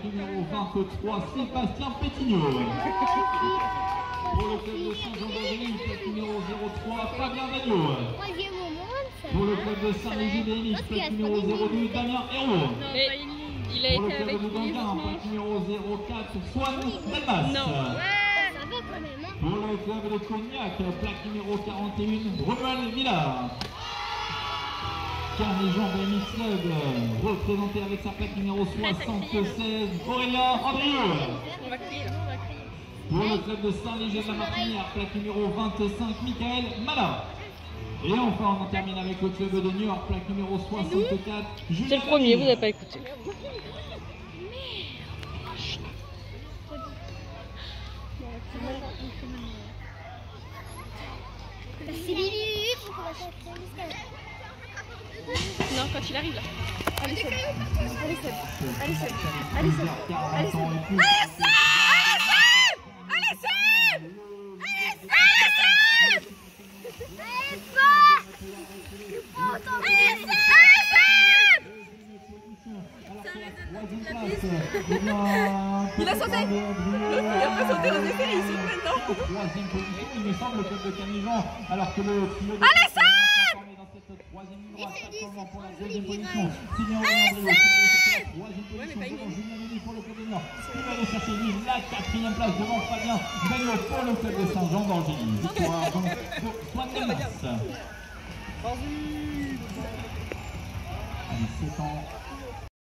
plaque numéro 23, Sébastien Pétignot. Pour le club de Saint-Jean-d'Angély, plaque numéro 03, Fabien Dagnot. Pour le club de Saint-Léger-des-Mix, plaque numéro 02, Damien Hérault. Il a pour le été club avec de Gandin, plaque numéro 04, Swan Delmas. Non. Pour le club de Cognac, plaque numéro 41, Romuald Villard. Carnet-Jean Mix Club, représenté avec sa plaque numéro 76, Aurélien Andrieux. On va crier là, on va crier. Pour le club de Saint-Léger-de-la-Martinière, plaque numéro 25, Michael Mala. Et enfin, on en termine avec le club de Niort, plaque numéro 64, Julien. C'est le premier, vous n'avez pas écouté. Non, quand il arrive là. Allez Seb, allez Seb, allez Seb, Allez allez Seb, allez Seb, il a sauté. Il a pas sauté aux effets, il saute maintenant. Troisième position, il me semble, le club de Carnet-Jean, alors que le trio de Allez Seb! dans cette troisième ligne droite, actuellement pour la deuxième position. Sylvain Andrieux, qui va aller chercher la troisième position devant Julien Denis pour le club de Niort. Il va aller chercher lui la quatrième place devant Fabien Dagnot pour le club de Saint-Jean-d'Angély. Victoire donc pour Swan Delmas. Allez, 7 ans.